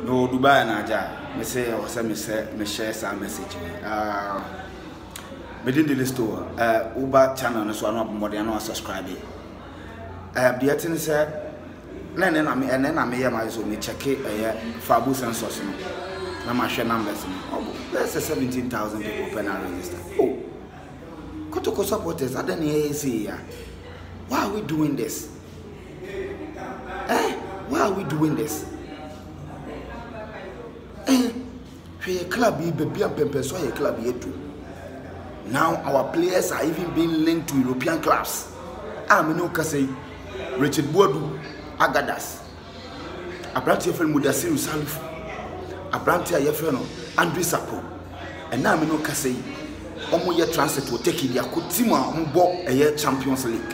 No Dubai na aja. Me say o say me share some message. Within the Listo Uber channel no so no more than subscribe. The thing say na na me and na me ya my so me check Fabu census no. Na ma share numbers no. Let's say 17,000 people pen and register. Oh. Kotoko supporters I don't hear say ya. Why are we doing this? Why are we doing this? We club baby and pempe so a club here too. Now our players are even being linked to European clubs. I'm no say Richard Boadu Agadas. Abrantia friend Mudasiru Salif. Abrantia Yefreno Andrew Sapo. And now I'm no say omo ye transit will take it their kutima mbo a year Champions League.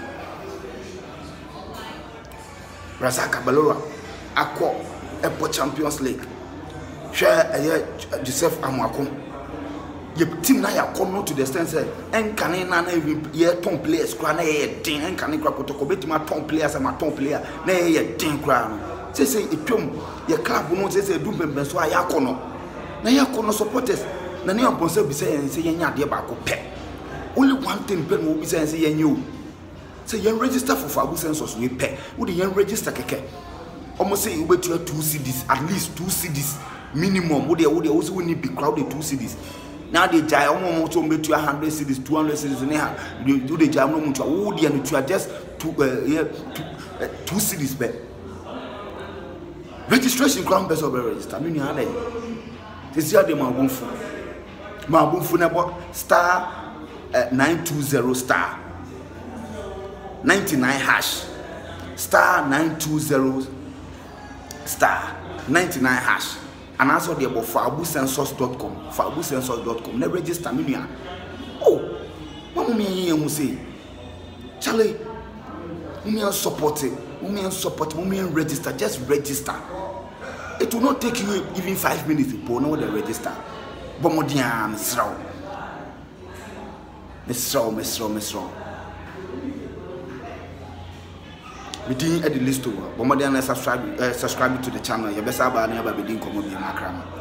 Razaka Balora Akko Epo Champions League. Share a year Joseph Amwako. Your team na ya come to the extent say en can na even year ton players kra na ye den en can kra Kotoko betima ton players and my ton player na ye den kra no say etwom your club no say do bembe so ayako no na yako no supporters na ne amponse bi say yenya de ba ko pe only one thing pe no bi say yenyo say yen register for Fabu census we pe wo de yen register keke almost say you betu 2 CDs at least 2 CDs minimum wo de also we need be crowded 2 CDs. Now they jai almost to 100 cities, 200 cities in here. Do the jam no much. Oh, they are just 2 cities back. Registration crown best of register. I mean, you this year they Mabunfu about star 920 star 99 hash star 920 star 99 hash. And also the about fabucensus.com. Never register me. Oh, what me here say? Charlie, me support it. Me support. Me register. Just register. It will not take you even 5 minutes to know the register. But more than Miss Row. We didn't add the list over. But more than subscribe to the channel. You best have a never be doing come on the macram.